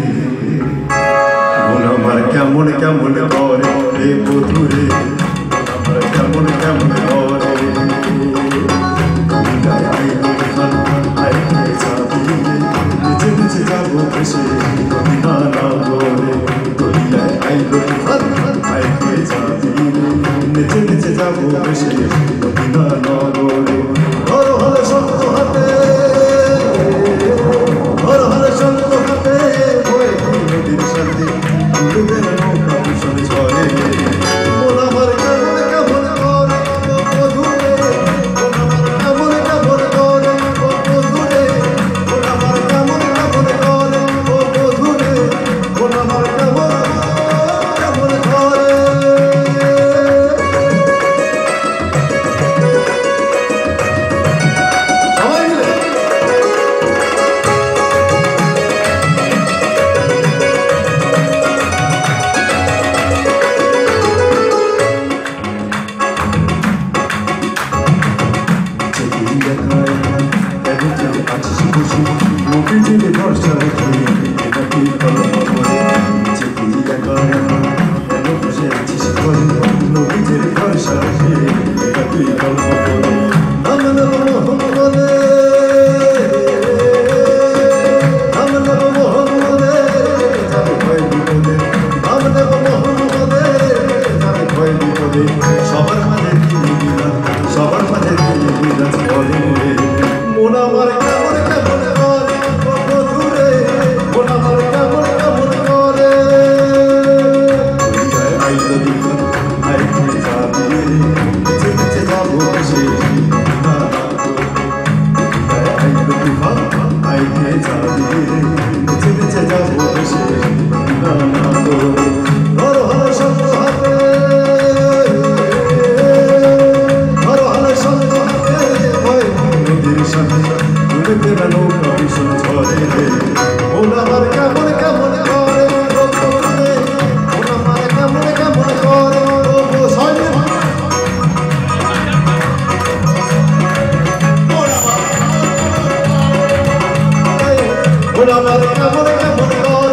মন আমার কেমন কেমন করে রে বধুরে, মন আমার কেমন কেমন করে নিচে নিচে যাবো ভেসে না না গোরে, গলিয়ায় আইলো আইকে যাবি নিচে নিচে যাবো ভেসে না না গোরে। হর হর শঙ্খ হাতে, হর হর শঙ্খ হাতে বয়ে নদীর সাথে ডুবের নৌকা ভীষণ ঝরে। মন আমার কেমন কেমন করে বধুরে, মন আমার কেমন কেমন করে বধুরে, মন আমার কেমন কেমন করে বধুরে, মন আমার কেমন কেমন করে। সবাই মিলে ভরসা রেখে এটাকে বসে আছিস নদীদের ভরসা রেখে এটাকে গল্প করে সবার মাঝে সবার মাঝে মন আমার কেমন কেমন করে বধুরে, মন আমার কেমন কেমন করে আইলো দিন আইতে যাবি নিচে নিচে যাবো ভেসে না না গোরে, আইলো তুফান আইতে যাবি নিচে নিচে যাবো ভেসে না না গোরে। হর হর শঙ্খ হাতে, হর হর শঙ্খ হাতে বয়ে নদীর সাথে ডুবে নৌকা ভীষণ ঝরে। মন আমার কেমন কেমন করে বধুরে, মন আমার কেমন কেমন করে মন আমার কেমন কেমন করে